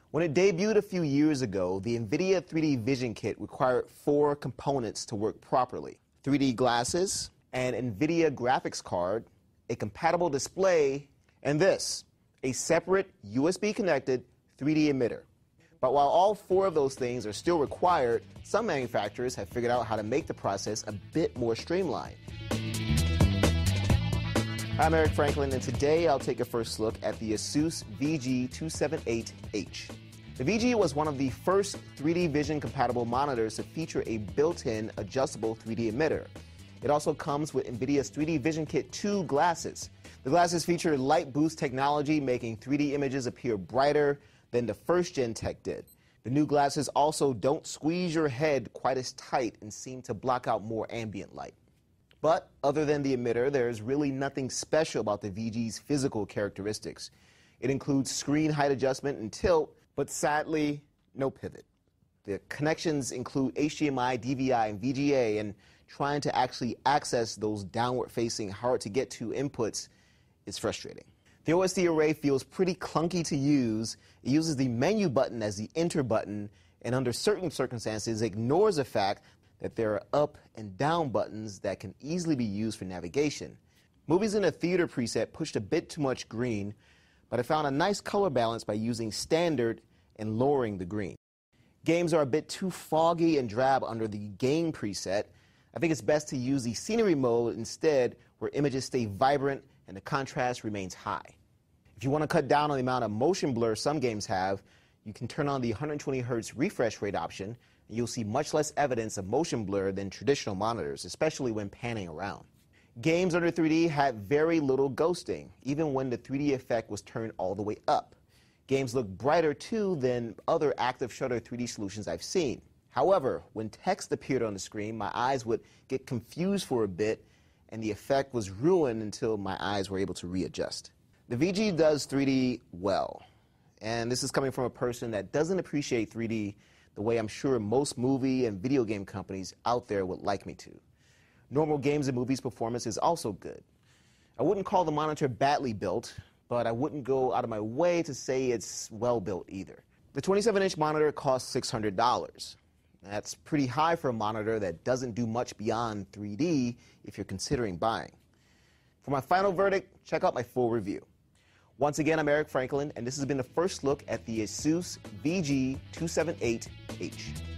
When it debuted a few years ago, the NVIDIA 3D Vision Kit required 4 components to work properly: 3D glasses, an NVIDIA graphics card, a compatible display, and this, a separate USB-connected 3D emitter. But while all 4 of those things are still required, some manufacturers have figured out how to make the process a bit more streamlined. I'm Eric Franklin, and today I'll take a first look at the ASUS VG278H. The VG was one of the first 3D Vision compatible monitors to feature a built-in adjustable 3D emitter. It also comes with NVIDIA's 3D Vision Kit 2 glasses. The glasses feature light boost technology, making 3D images appear brighter than the first-gen tech did. The new glasses also don't squeeze your head quite as tight and seem to block out more ambient light. But other than the emitter, there's really nothing special about the VG's physical characteristics. It includes screen height adjustment and tilt, but sadly, no pivot. The connections include HDMI, DVI, and VGA, and trying to actually access those downward-facing, hard-to-get-to inputs is frustrating. The OSD array feels pretty clunky to use. It uses the menu button as the enter button, and under certain circumstances ignores the fact that there are up and down buttons that can easily be used for navigation. Movies in a theater preset pushed a bit too much green, but I found a nice color balance by using standard and lowering the green. Games are a bit too foggy and drab under the game preset. I think it's best to use the scenery mode instead, where images stay vibrant and the contrast remains high. If you want to cut down on the amount of motion blur some games have, you can turn on the 120 Hz refresh rate option, and you'll see much less evidence of motion blur than traditional monitors, especially when panning around. Games under 3D had very little ghosting, even when the 3D effect was turned all the way up. Games look brighter too than other active shutter 3D solutions I've seen. However, when text appeared on the screen, my eyes would get confused for a bit, and the effect was ruined until my eyes were able to readjust. The VG does 3D well, and this is coming from a person that doesn't appreciate 3D the way I'm sure most movie and video game companies out there would like me to. Normal games and movies performance is also good. I wouldn't call the monitor badly built, but I wouldn't go out of my way to say it's well built either. The 27-inch monitor costs $600. That's pretty high for a monitor that doesn't do much beyond 3D if you're considering buying. For my final verdict, check out my full review. Once again, I'm Eric Franklin, and this has been the first look at the ASUS VG278H.